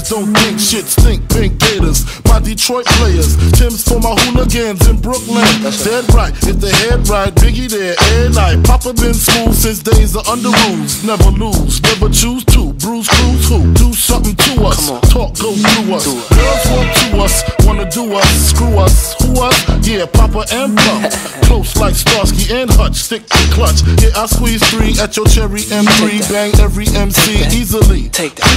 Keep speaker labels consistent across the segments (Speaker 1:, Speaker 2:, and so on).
Speaker 1: haters don't think shit stink, pink gators. My Detroit players, Tim's for my hooligans in Brooklyn. Dead right, if the head right, Biggie there, every night. Papa been smooth since days of under rules. Never lose, never choose to. Bruise, cruise, who? Do something to us. Talk goes through us. Girls want to us, wanna do us. Screw us, who us? Yeah, Papa and Pup. Close like Starsky and Hutch, stick to clutch. Yeah, I squeeze 3 at your cherry M3. Bang every MC easily.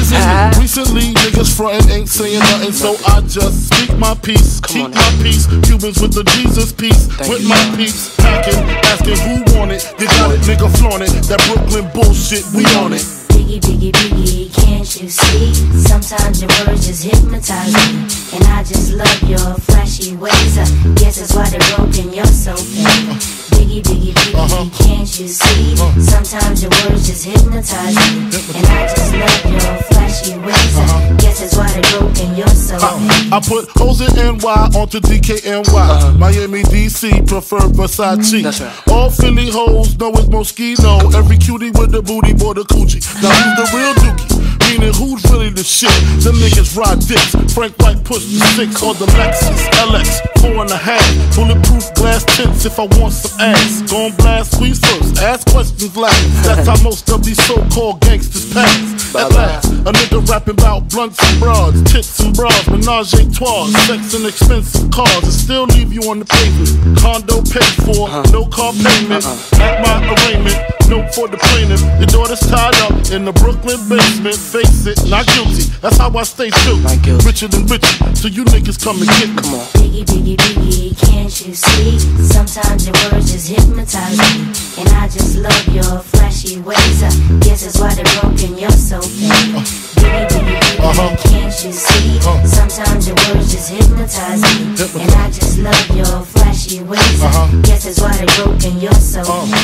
Speaker 1: Recently, niggas frontin' ain't saying nothing, so I just speak my peace, keep my peace. Cubans with the Jesus peace, with my peace. Packing, asking who want it. You got it, nigga, flaunt it. That Brooklyn bullshit, we on it.
Speaker 2: Biggie, Biggie, Biggie, can't you see? Sometimes your words just hypnotize me, and I just love your flashy ways. Guess that's why they're broken, you're so fake. Biggie, Biggie, Biggie, can't you see? Sometimes your words just hypnotize me, and I just love your flashy ways. Guess that's why they're broken, you're so fake.
Speaker 1: I put O's in NY onto DKNY. Miami, DC, prefer Versace. Right. All Philly hoes know it's Moschino. Every cutie with the booty, boy, the coochie. Now who's the real dookie? Meaning who's really the shit? Them niggas ride dicks. Frank White push the 6 on the Lexus LX 4.5. Bulletproof glass tints if I want some ass. Gon' blast squeeze first, ask questions last. That's how most of these so-called gangsters pass. At last, a nigga rapping about blunts and broads, tits and bras, menage a trois, sex and expensive cars, and still leave you on the pavement. Condo paid for, no car payment. At my arraignment, note for the plaintiff. Your daughter's tied up in the Brooklyn basement. Face it, not guilty. That's how I stay true. Richer than richer, so you niggas come and get me. Come on.
Speaker 2: Biggie, Biggie, Biggie, can't you see? Sometimes your words just hypnotize me, and I just love your flashy ways. Guess that's why they're broken, you're so fake. Biggie, Biggie, Biggie, can't you see? Sometimes your words just hypnotize me, and I just love your flashy ways. Guess that's why they're broken, you're so fake.